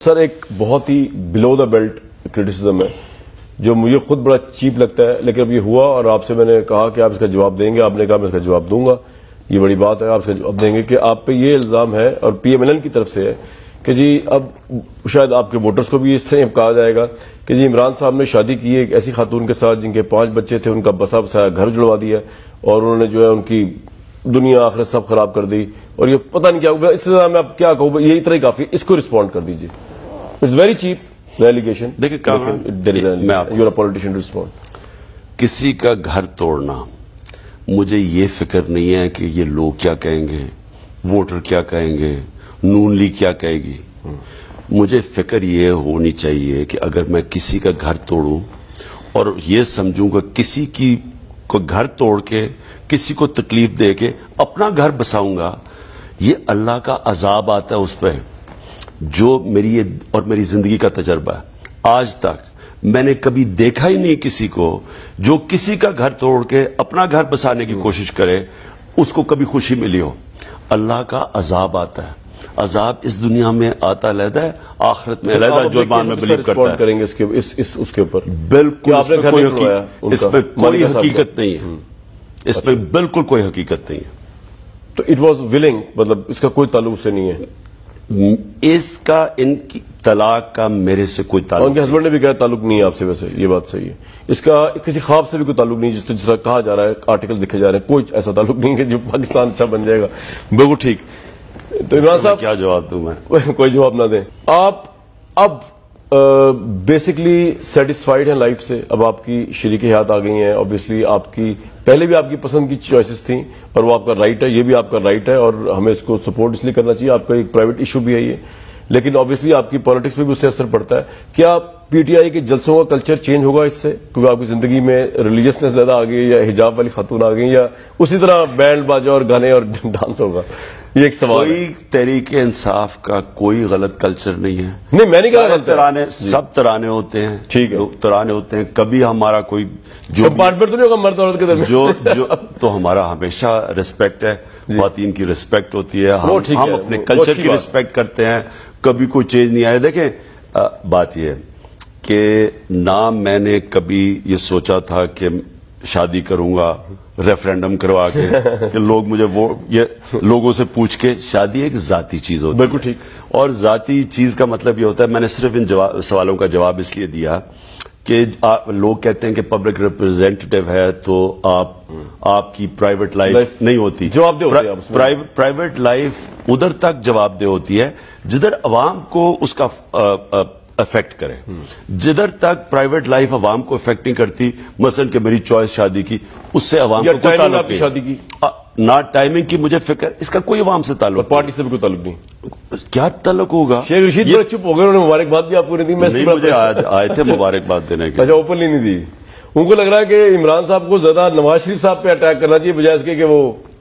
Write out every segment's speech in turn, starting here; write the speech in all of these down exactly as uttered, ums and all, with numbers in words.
سر ایک بہت ہی بلو دا belt criticism ہے جو مجھے خود بڑا چیپ لگتا ہے، لیکن اب یہ ہوا اور آپ سے میں نے کہا کہ آپ اس کا جواب دیں گے، آپ نے کہا میں اس کا جواب دوں گا، یہ بڑی بات ہے، آپ اس کا جواب دیں گے کہ آپ پہ یہ الزام ہے اور پی ایم ایل این کی طرف سے ہے کہ جی اب شاید آپ کے ووٹرز کو بھی اس طرح کہا جائے گا کہ جی عمران صاحب نے شادی کی ہے ایک ایسی خاتون کے ساتھ جن کے پانچ بچے تھے، ان کا بسا بسایا گھر جڑوا دیا اور انہوں نے جو ہے ان کی دنیا آخرت سب خراب کر دی، اور یہ پتہ نہیں کیا ہوگا، اس سے زیادہ میں اب کیا کہوں، یہ اتنا ہی کافی، اس کو رسپونڈ کر دیجیے. It's very cheap allegation. دیکھیں you are politician to respond. کسی کا گھر توڑنا مجھے یہ فکر نہیں ہے کہ یہ لوگ کیا کہیں گے، ووٹر کیا کہیں گے، نون لیگ کیا کہے گی. مجھے فکر یہ ہونی چاہیے کہ اگر میں کسی کا گھر توڑوں اور یہ سمجھوں گا کسی کی کو گھر توڑ کے کسی کو تکلیف دے کے اپنا گھر بساؤں گا، یہ اللہ کا عذاب آتا ہے اس پہ. جو میری اور میری زندگی کا تجربہ ہے، آج تک میں نے کبھی دیکھا ہی نہیں کسی کو جو کسی کا گھر توڑ کے اپنا گھر بسانے کی کوشش کرے اس کو کبھی خوشی ملی ہو. اللہ کا عذاب آتا ہے. عذاب اس دنیا میں آتا علیحدہ ہے، آخرت میں علیحدہ. جو ایمان میں بلیو کرتا ہے کریں گے اس کے اس اس اس کے اوپر بالکل اس میں کوئی حقیقت اس میں کوئی حقیقت نہیں ہے، اس میں بالکل کوئی حقیقت نہیں ہے. تو اٹ واز ولنگ، مطلب اس کا کوئی تعلق سے نہیں ہے. اس کا ان کی طلاق کا میرے سے کوئی تعلق. ان کے ہسبینڈ نے بھی کہا تعلق نہیں ہے آپ سے، ویسے یہ بات صحیح ہے. اس کا کسی خواب سے بھی کوئی تعلق نہیں، جس جس طرح کہا جا رہا ہے، آرٹیکل لکھے جا رہے ہیں، کوئی ایسا تعلق نہیں کہ جو پاکستان اچھا بن جائے گا. بالکل ٹھیک. تو عمران صاحب کیا جواب دوں میں؟ کوئی جواب نہ دیں. آپ اب بیسکلی سیٹسفائیڈ ہیں لائف سے؟ اب آپ کی شریک حیات آ گئی ہیں، obviously آپ کی پہلے بھی آپ کی پسند کی چوائسز تھیں اور وہ آپ کا رائٹ ہے، یہ بھی آپ کا رائٹ ہے اور ہمیں اس کو سپورٹ اس لیے کرنا چاہیے. آپ کا ایک پرائیویٹ ایشو بھی ہے یہ، لیکن obviously آپ کی پالیٹکس پہ بھی اس سے اثر پڑتا ہے. کیا پی ٹی آئی کے جلسوں کا کلچر چینج ہوگا اس سے، کیونکہ آپ کی زندگی میں ریلیجیسنس زیادہ آ گئی یا حجاب والی خاتون آ گئی، یا اسی طرح بینڈ باجا اور گانے اور ڈانس ہوگا؟ یہ ایک سوال. کوئی تحریک انصاف کا کوئی غلط کلچر نہیں ہے. نہیں میں نہیں کہا غلط ترانے، سب ترانے ہوتے ہیں، ٹھیک ہے، ترانے ہوتے ہیں. کبھی ہمارا کوئی جو کمپارٹمنٹ تو نہیں ہوگا مرد عورت کے درمیان، جو جو تو ہمارا ہمیشہ ریسپیکٹ ہے، خواتین کی ریسپیکٹ ہوتی ہے، ہم ہم اپنے کلچر کی ریسپیکٹ کرتے ہیں، کبھی کوئی چینج نہیں آیا. دیکھیں بات یہ کہ نہ میں نے کبھی یہ سوچا تھا کہ شادی کروں گا ریفرینڈم کروا کے کہ لوگ مجھے وہ یہ لوگوں سے پوچھ کے. شادی ایک ذاتی چیز ہوتی ہے، بالکل ٹھیک. اور ذاتی چیز کا مطلب یہ ہوتا ہے، میں نے صرف ان سوالوں کا جواب اس لیے دیا کہ لوگ کہتے ہیں کہ پبلک ریپرزینٹیٹیو ہے تو آپ آپ کی پرائیویٹ لائف نہیں ہوتی. جواب دہ ہوتے ہیں. پرائیویٹ لائف ادھر تک جواب دہ ہوتی ہے جدھر عوام کو اس کا افیکٹ کرے. جدھر تک پرائیویٹ لائف عوام کو افیکٹ نہیں کرتی، مثلا کہ میری چوائس شادی کی، اس سے عوام کو کوئی تعلق نہیں. شادی کی نہ ٹائمنگ کی مجھے فکر، اس کا کوئی عوام سے تعلق، پارٹی سے بھی کوئی تعلق نہیں. کیا تعلق ہوگا؟ شیخ رشید بڑے چپ ہو گئے، انہوں نے مبارکباد بھی آپ کو نہیں دی. نہیں، مجھے آئے تھے مبارکباد دینے کے. اچھا، اوپنلی نہیں دی. ان کو لگ رہا ہے کہ عمران صاحب کو زیادہ نواز شریف صاحب پہ اٹیک کرنا چاہیے بجائے اس کے کہ وہ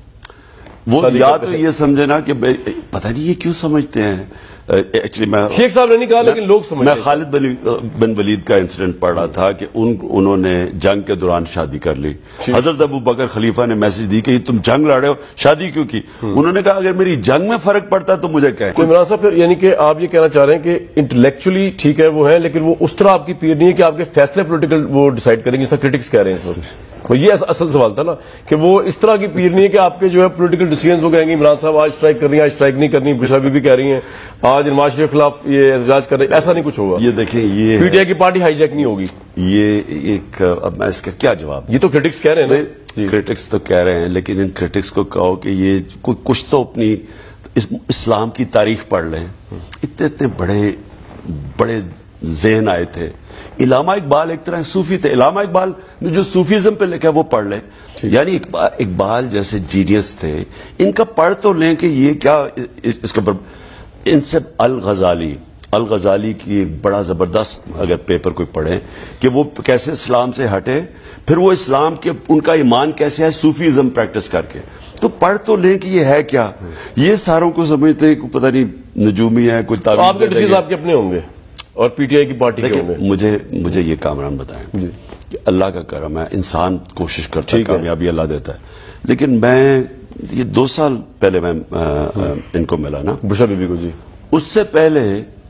وہ یا تو یہ سمجھے نا کہ پتہ نہیں یہ کیوں سمجھتے ہیں. ایکچولی میں شیخ صاحب نے نہیں کہا لیکن لوگ سمجھتے ہیں. میں خالد بن ولید کا انسیڈنٹ پڑھ رہا تھا کہ ان انہوں نے جنگ کے دوران شادی کر لی. حضرت ابو بکر خلیفہ نے میسج دی کہ تم جنگ لڑ رہے ہو، شادی کیوں کی؟ انہوں نے کہا اگر میری جنگ میں فرق پڑتا تو مجھے کہیں. تو عمران صاحب پھر یعنی کہ آپ یہ کہنا چاہ رہے ہیں کہ انٹلیکچولی ٹھیک ہے وہ ہیں، لیکن وہ اس طرح آپ کی پیر نہیں ہے کہ آپ کے فیصلے پولیٹیکل وہ ڈیسائیڈ کریں گے، جس طرح کرٹکس کہہ رہے ہیں اس وقت. یہ اصل سوال تھا نا کہ وہ اس طرح کی پیر نہیں ہے کہ آپ کے جو ہے پولیٹیکل ڈیسیژنز وہ کہیں گے عمران صاحب آج اسٹرائک کرنی ہے، آج اسٹرائک نہیں کرنی. بشرا بی بی کہہ رہی ہیں آج نواز شریف کے خلاف یہ احتجاج کر رہے ہیں، ایسا نہیں کچھ ہوگا. یہ دیکھیں، یہ پی ٹی آئی کی پارٹی ہائی جیک نہیں ہوگی. یہ ایک اب میں اس کا کیا جواب؟ یہ تو کرٹکس کہہ رہے ہیں نا. کرٹکس تو کہہ رہے ہیں، لیکن ان کرٹکس کو کہو کہ یہ کچھ تو اپنی اسلام کی تاریخ پڑھ لیں. اتنے اتنے بڑے بڑے ذہن آئے تھے. علامہ اقبال ایک طرح صوفی تھے. علامہ اقبال نے جو صوفیزم پہ لکھا ہے وہ پڑھ لیں. یعنی اقبال جیسے جینیس تھے، ان کا پڑھ تو لیں کہ یہ کیا اس کے پر. ان سے الغزالی الغزالی کی ایک بڑا زبردست اگر پیپر کوئی پڑھیں کہ وہ کیسے اسلام سے ہٹے، پھر وہ اسلام کے ان کا ایمان کیسے ہے صوفیزم پریکٹس کر کے. تو پڑھ تو لیں کہ یہ ہے کیا. یہ ساروں کو سمجھتے ہیں کہ پتہ نہیں نجومی ہے کوئی تعویذ. آپ کے ڈیسیژ آپ کے اپنے ہوں گے اور پی ٹی آئی کی پارٹی کے ہوں گے. مجھے مجھے یہ کامران بتائیں کہ اللہ کا کرم ہے، انسان کوشش کرتا ہے، کامیابی اللہ دیتا ہے. لیکن میں یہ دو سال پہلے میں ان کو ملا نا، بشرا بی بی کو، جی اس سے پہلے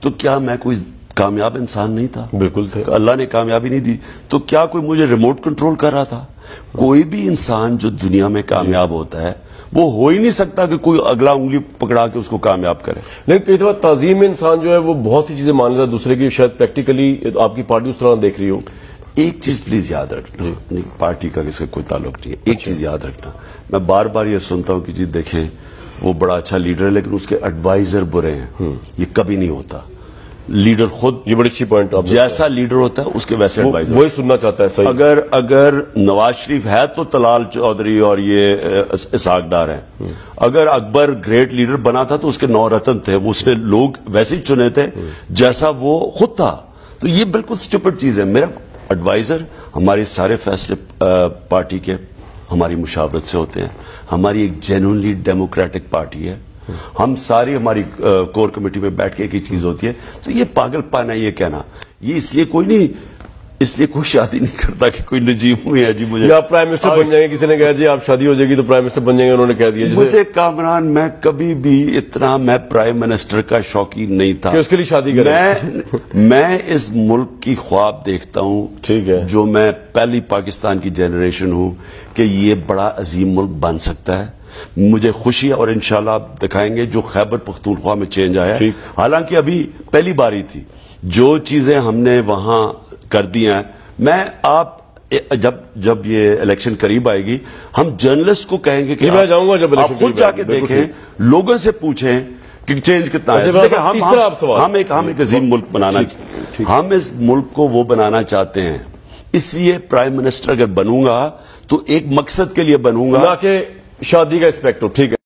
تو کیا میں کوئی کامیاب انسان نہیں تھا؟ بالکل تھے. اللہ نے کامیابی نہیں دی تو کیا کوئی مجھے ریموٹ کنٹرول کر رہا تھا؟ کوئی بھی انسان جو دنیا میں کامیاب ہوتا ہے وہ ہو ہی نہیں سکتا کہ کوئی اگلا انگلی پکڑا کے اس کو کامیاب کرے. لیکن کئی دفعہ تعظیم میں انسان جو ہے وہ بہت سی چیزیں مان لیتا ہے دوسرے کی، شاید پریکٹیکلی آپ کی پارٹی اس طرح دیکھ رہی ہو. ایک چیز پلیز یاد رکھنا، نہیں پارٹی کا کسی کوئی تعلق نہیں ہے، ایک چیز یاد رکھنا، میں بار بار یہ سنتا ہوں کہ جی دیکھیں وہ بڑا اچھا لیڈر ہے لیکن اس کے ایڈوائزر برے ہیں. یہ کبھی نہیں ہوتا. لیڈر خود، یہ بڑی اچھی پوائنٹ آپ جیسا لیڈر ہوتا ہے اس کے ویسے ایڈوائزر. وہی سننا چاہتا ہے. صحیح. اگر اگر نواز شریف ہے تو طلال چودھری اور یہ اسحاق ڈار ہیں. اگر اکبر گریٹ لیڈر بنا تھا تو اس کے نو رتن تھے، اس نے لوگ ویسے ہی چنے تھے جیسا وہ خود تھا. تو یہ بالکل اسٹوپڈ چیز ہے. میرا ایڈوائزر ہمارے سارے فیصلے پارٹی کے ہماری مشاورت سے ہوتے ہیں. ہماری ایک جینوئنلی ڈیموکریٹک پارٹی ہے. ہم ساری ہماری کور کمیٹی میں بیٹھ کے ایک ہی چیز ہوتی ہے. تو یہ پاگل پن ہے یہ کہنا. یہ اس لیے کوئی نہیں، اس لیے کوئی شادی نہیں کرتا کہ کوئی نجیب ہوئی ہے جی مجھے آپ پرائم منسٹر بن جائیں گے. کسی نے کہا جی آپ شادی ہو جائے گی تو پرائم منسٹر بن جائیں گے، انہوں نے کہہ دیا. مجھے کامران میں کبھی بھی اتنا میں پرائم منسٹر کا شوقین نہیں تھا کہ اس کے لیے شادی کریں. میں میں اس ملک کی خواب دیکھتا ہوں، ٹھیک ہے، جو میں پہلی پاکستان کی جنریشن ہوں کہ یہ بڑا عظیم ملک بن سکتا ہے. مجھے خوشی ہے اور انشاءاللہ آپ دکھائیں گے جو خیبر پختونخوا میں چینج آیا ہے. حالانکہ ابھی پہلی باری تھی، جو چیزیں ہم نے وہاں کر دی ہیں. میں آپ جب جب یہ الیکشن قریب آئے گی ہم جرنلسٹ کو کہیں گے کہ میں جاؤں گا جب آپ خود جا کے دیکھیں، لوگوں سے پوچھیں کہ چینج کتنا ہے. ہم ایک ہم ایک عظیم ملک بنانا، ہم اس ملک کو وہ بنانا چاہتے ہیں. اس لیے پرائم منسٹر اگر بنوں گا تو ایک مقصد کے لیے بنوں گا، نہ کہ شادی کا اسپیکٹ ہو. ٹھیک ہے.